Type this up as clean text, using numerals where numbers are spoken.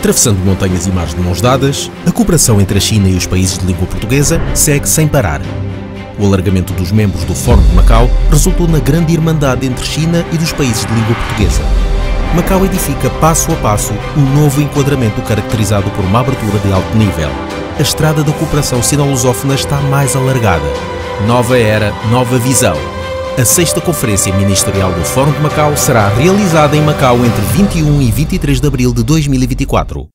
Atravessando montanhas e mares de mãos dadas, a cooperação entre a China e os países de língua portuguesa segue sem parar. O alargamento dos membros do Fórum de Macau resultou na grande irmandade entre China e dos países de língua portuguesa. Macau edifica passo a passo um novo enquadramento caracterizado por uma abertura de alto nível. A estrada da cooperação sino-lusófona está mais alargada. Nova era, nova visão. A 6ª Conferência Ministerial do Fórum de Macau será realizada em Macau entre 21 e 23 de abril de 2024.